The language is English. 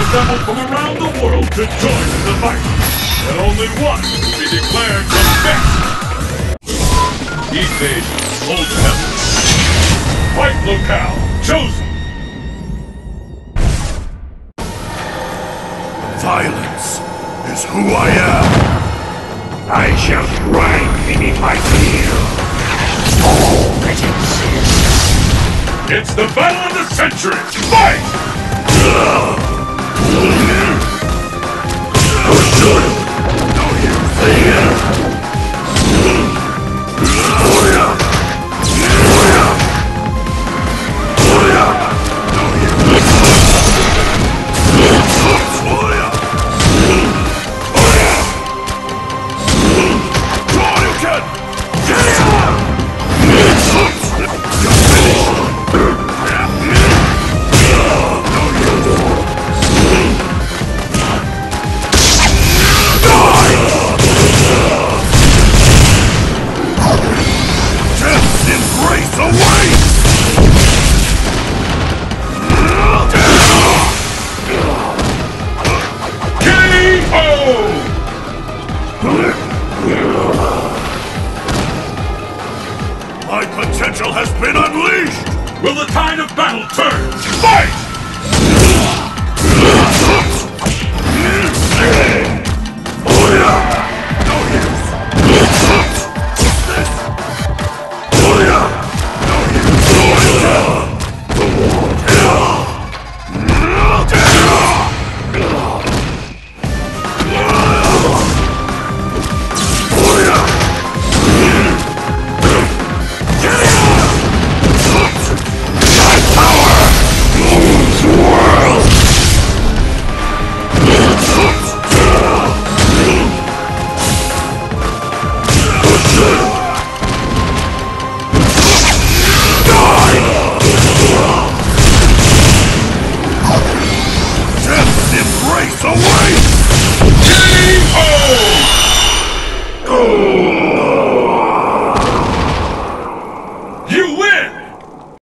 assembled from around the world to join in the fight. And only one will be declared the best. East Old Temple. Fight locale chosen. Violence is who I am. I shall grind beneath my heel. All that exists. It's the battle of the century! Fight! My potential has been unleashed! Will the tide of battle turn? Fight!